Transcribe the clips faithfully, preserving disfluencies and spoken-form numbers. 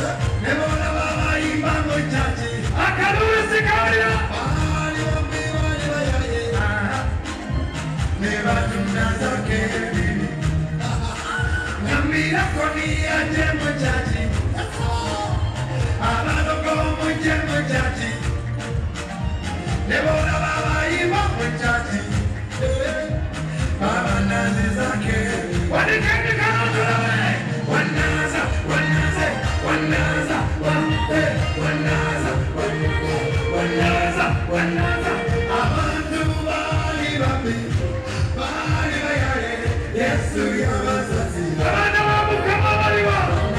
nebona babayimba mu chachi akalusikaulira bali bambi bali bayaye nebatunazake Namira koni aje mu chachi abadogo mu je mu chachi nebona babayimba mu chachi baba nazi zake wanikeni kana tulawe wanaza wanaze wanaza wanaze wanaza wanaza wanaza abantu bali babi bali bayaye Yesu yabazazi abana bamukama baliwa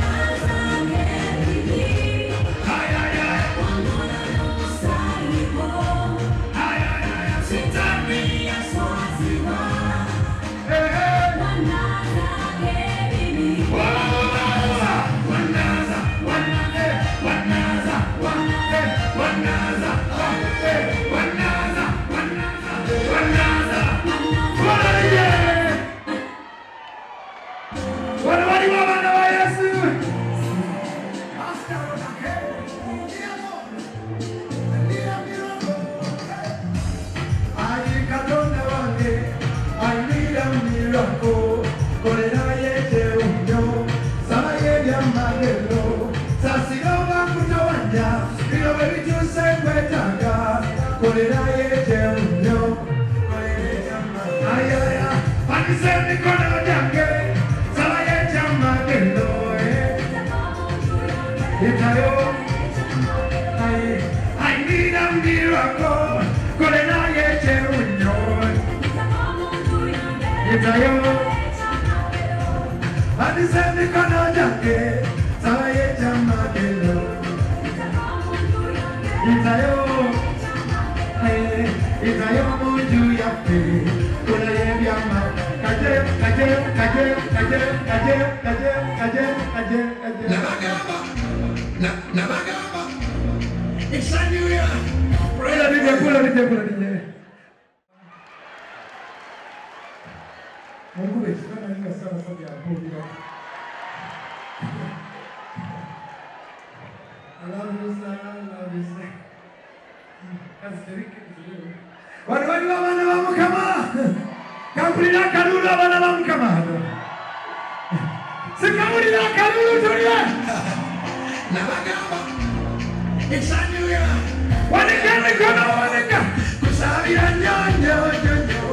I need a miracle. It's a new year. Mungu wetu ni sana sana ya Mungu. Wale wale wana wa kama kampuni la karuru wana wa kama sikamuri la karuru tulia na bagamba it's a new year wale kana kana wale ka kusabira nyonyo nyonyo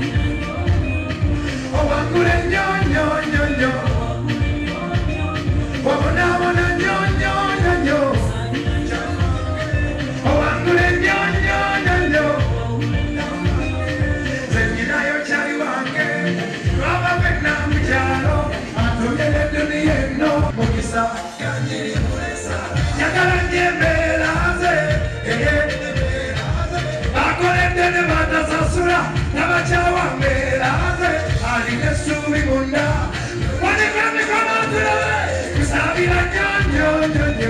o wangure nyonyo nyonyo wabona wabona nyonyo nyonyo o wangure nyonyo nyonyo zengina yo chari wange raba bekna mcharo atuyele dunia no mukisa kanjiri mulesa nyakala nyembelaze ehe akole dene bata sasura nabachawa mbelaze aline subi munda wane kame kama tulawe kusabira nyonyo nyonyo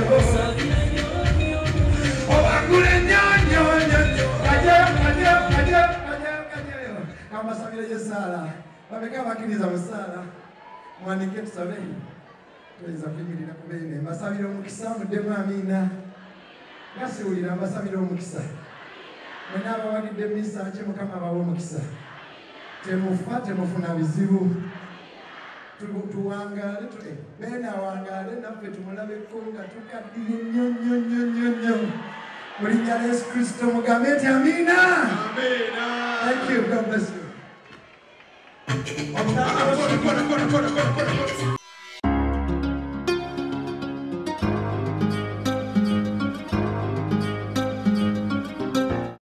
owangule nyonyo nyonyo kaje kaje kaje kaje kaje kama sabira yesala babeka bakiriza musala mwanike tusabe tuweza kuyimirira kubene masabira omukisa mudemu amina gasiwulira masabira omukisa mwena abawagidde misa nche mukama abawa omukisa temufa temufuna bizibu tuwangale tule bena wangale naffe tumulabeko nga tukaddiye nnyo nnyo nnyo nnyo nnyo mu linnya lya Yesu Kristo mugambe nti amina. Thank you. God bless you.